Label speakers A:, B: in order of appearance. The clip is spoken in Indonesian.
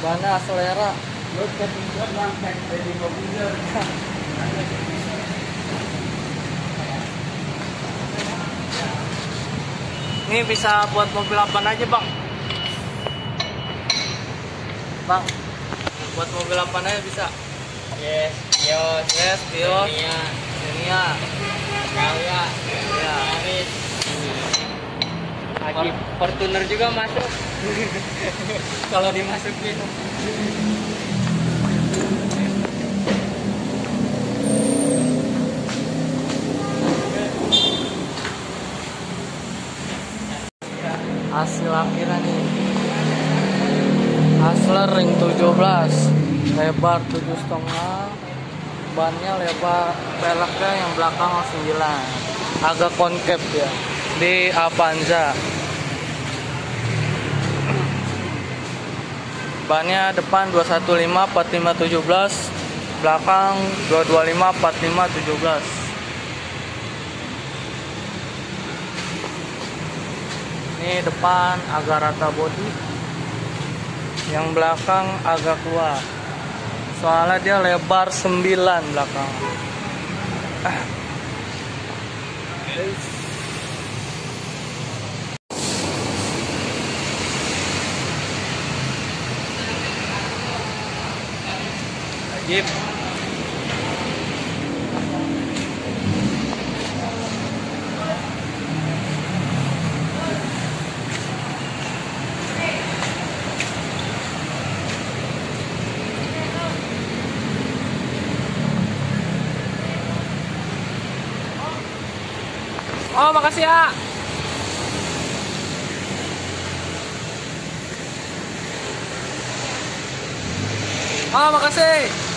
A: Bannya selera. Ini bisa buat mobil apa aja bang? Bang, buat mobil apa aja bisa?
B: Yes, Vios,
A: Xenia,
B: Galia,
A: ya.
B: Aris, lagi Fortuner juga masuk. Kalau dimasukin.
A: Hasil akhirnya nih. Hustler ring 17, lebar 7,5, bannya lebar, peleknya yang belakang 9, agak concave ya di Avanza. Bannya depan 215 45 17, belakang 225 45 17. Ini depan agak rata bodi, yang belakang agak keluar. Soalnya dia lebar 9 belakang. Jeep. Oh, makasih ya. Oh, makasih.